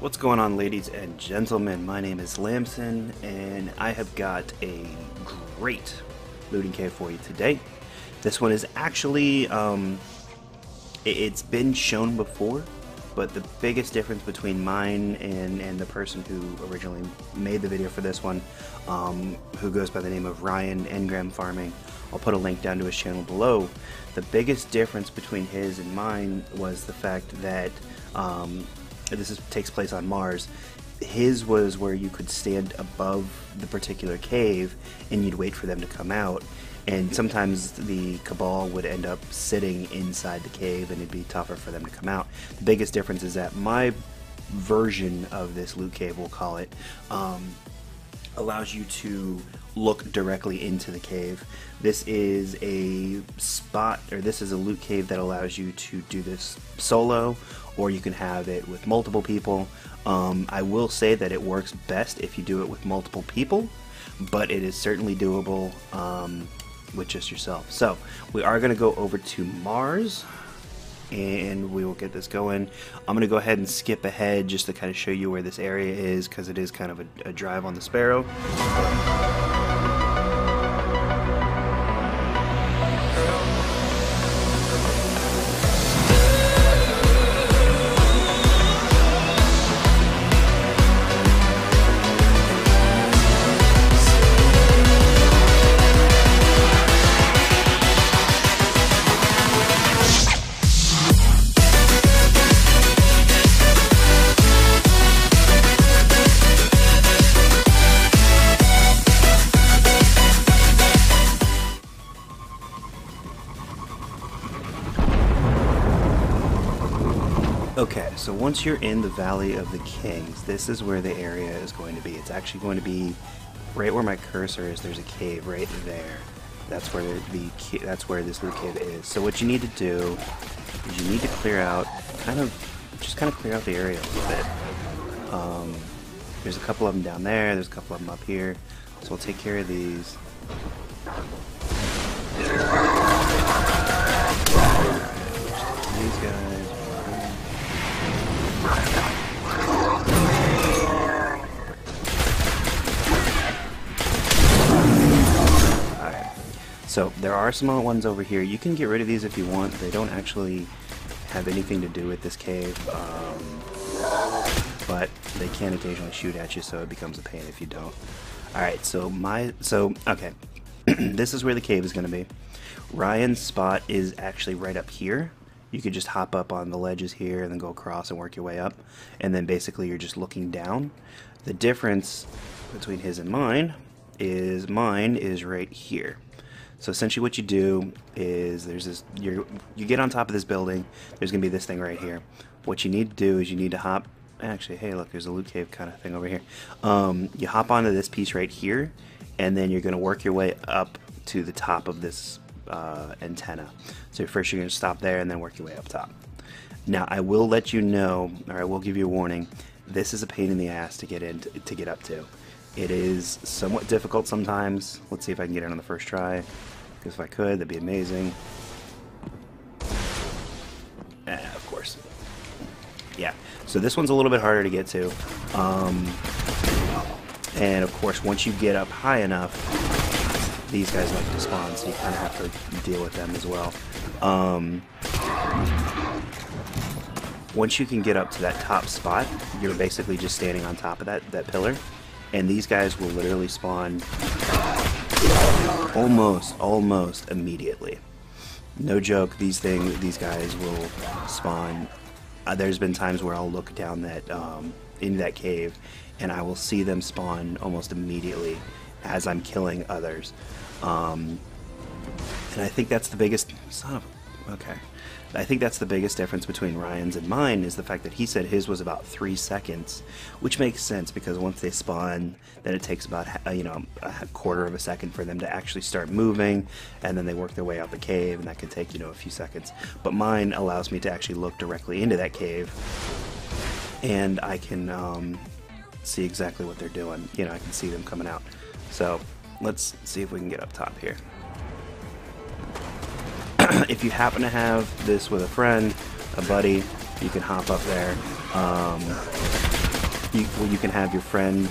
What's going on, ladies and gentlemen? My name is Lambson, and I have got a great looting cave for you today. This one is actually, it's been shown before, but the biggest difference between mine and the person who originally made the video for this one, who goes by the name of Ryan Engram Farming, I'll put a link down to his channel below. The biggest difference between his and mine was the fact that takes place on Mars. His was where you could stand above the particular cave and you'd wait for them to come out, and sometimes the Cabal would end up sitting inside the cave and it'd be tougher for them to come out. The biggest difference is that my version of this loot cave, we'll call it, allows you to look directly into the cave. This is a spot, or this is a loot cave that allows you to do this solo, or you can have it with multiple people. I will say that it works best if you do it with multiple people, but it is certainly doable with just yourself. So we are going to go over to Mars and we will get this going. I'm going to go ahead and skip ahead just to kind of show you where this area is, because it is kind of a drive on the Fareoh. Okay, so once you're in the Valley of the Kings, this is where the area is going to be. It's actually going to be right where my cursor is. There's a cave right there. That's where that's where this loot cave is. So what you need to do is you need to clear out, just clear out the area a little bit. There's a couple of them down there. There's a couple of them up here. So we'll take care of these. These guys. Alright, so there are some other ones over here. You can get rid of these if you want. They don't actually have anything to do with this cave, but they can occasionally shoot at you, so it becomes a pain if you don't. Alright, so okay, this is where the cave is going to be. Ryan's spot is actually right up here. You could just hop up on the ledges here and then go across and work your way up, and then basically you're just looking down. The difference between his and mine is right here. So essentially what you do is there's this, you get on top of this building, there's gonna be this thing right here. What you need to do is you need to hop, actually, hey look, there's a loot cave kind of thing over here. You hop onto this piece right here, and then you're gonna work your way up to the top of this antenna. So first you're going to stop there and then work your way up top. Now I will let you know, or I will give you a warning, this is a pain in the ass to get to get up to. It is somewhat difficult sometimes. Let's see if I can get it on the first try, because if I could, that'd be amazing. Of course. Yeah, so this one's a little bit harder to get to, and of course once you get up high enough, these guys like to spawn, so you kind of have to deal with them as well. Once you can get up to that top spot, you're basically just standing on top of that pillar, and these guys will literally spawn almost immediately. No joke, these guys will spawn. There's been times where I'll look down that into that cave, and I will see them spawn almost immediately as I'm killing others. And I think that's the biggest I think that's the biggest difference between Ryan's and mine, is the fact that he said his was about 3 seconds, which makes sense because once they spawn, then it takes about a quarter of a second for them to actually start moving, and then they work their way out the cave, and that can take a few seconds. But mine allows me to actually look directly into that cave, and I can see exactly what they're doing. I can see them coming out. So let's see if we can get up top here. If you happen to have this with a friend, a buddy, you can hop up there. you can have your friend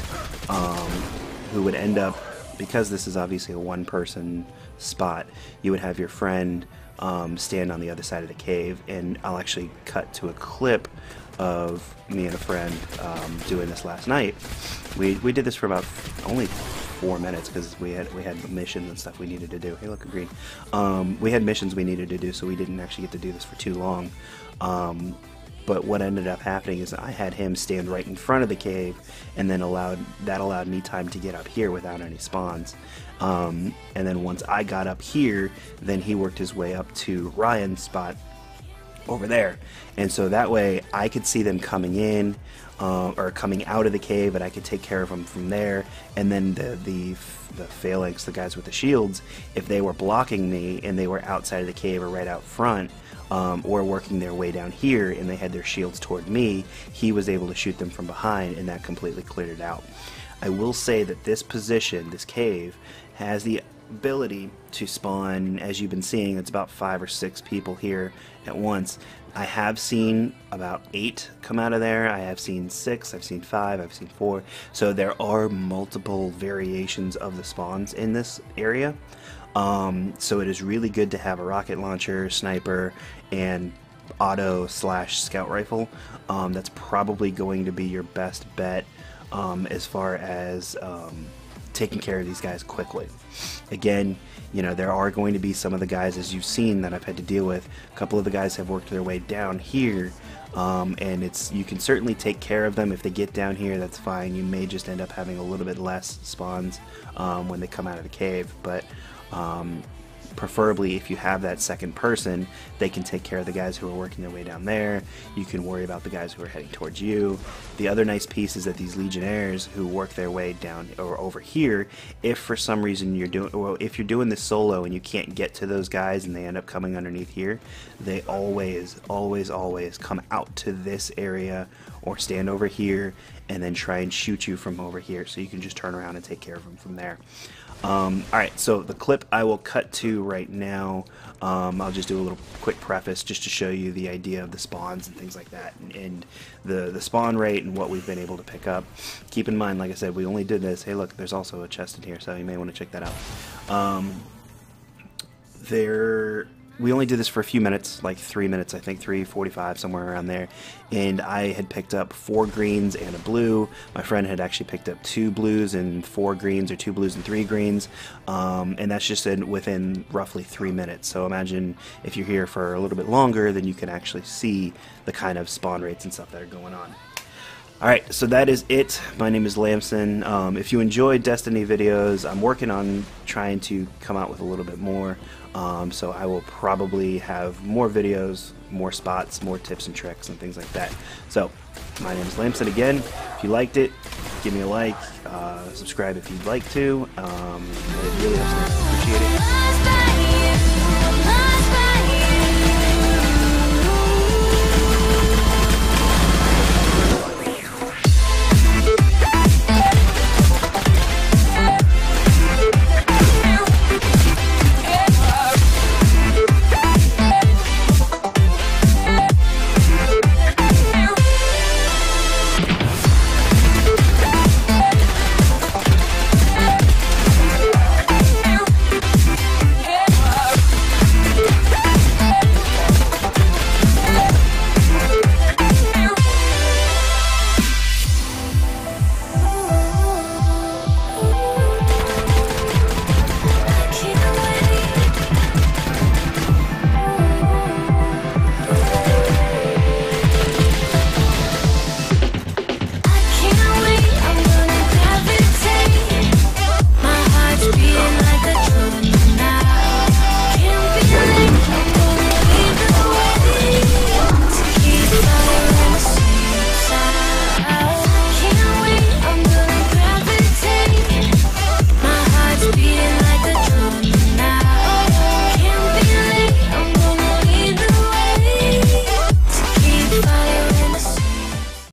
who would end up, because this is obviously a one-person spot, you would have your friend stand on the other side of the cave, and I'll actually cut to a clip of me and a friend doing this last night. We did this for about only 4 minutes because we had missions and stuff we needed to do. Hey, look, green. We had missions we needed to do, so we didn't actually get to do this for too long. But what ended up happening is I had him stand right in front of the cave, and then that allowed me time to get up here without any spawns. And then once I got up here, then he worked his way up to Ryan's spot over there, and so that way I could see them coming in or coming out of the cave, and I could take care of them from there. And then the phalanx, the guys with the shields, if they were blocking me and they were outside of the cave or right out front, or working their way down here and they had their shields toward me, he was able to shoot them from behind, and that completely cleared it out. I will say that this position, this cave, has the ability to spawn, as you've been seeing, it's about 5 or 6 people here at once. I have seen about 8 come out of there. I have seen 6, I've seen 5, I've seen 4. So there are multiple variations of the spawns in this area. So it is really good to have a rocket launcher, sniper, and auto/scout rifle. That's probably going to be your best bet as far as taking care of these guys quickly. Again, you know, there are going to be some of the guys, as you've seen, that I've had to deal with. A couple of the guys have worked their way down here, and you can certainly take care of them. If they get down here, that's fine. You may just end up having a little bit less spawns when they come out of the cave, but preferably if you have that second person, they can take care of the guys who are working their way down there. You can worry about the guys who are heading towards you. The other nice piece is that these legionnaires who work their way down or over here, if for some reason if you're doing this solo and you can't get to those guys and they end up coming underneath here, they always come out to this area or stand over here and then try and shoot you from over here, so you can just turn around and take care of them from there. Alright, so the clip I will cut to right now, I'll just do a little quick preface just to show you the idea of the spawns and things like that, and the spawn rate and what we've been able to pick up. Keep in mind, like I said, we only did this. Hey look, there's also a chest in here, so you may want to check that out. We only did this for a few minutes, like 3 minutes, I think, 3:45, somewhere around there, and I had picked up 4 greens and a blue. My friend had actually picked up 2 blues and 4 greens, or 2 blues and 3 greens, and that's just within roughly 3 minutes. So imagine if you're here for a little bit longer, then you can actually see the kind of spawn rates and stuff that are going on. Alright, so that is it. My name is Lambson. If you enjoy Destiny videos, I'm working on trying to come out with a little bit more. So I will probably have more videos, more spots, more tips and tricks and things like that. So, my name is Lambson again. If you liked it, give me a like, subscribe if you'd like to. It really helps me. Appreciate it.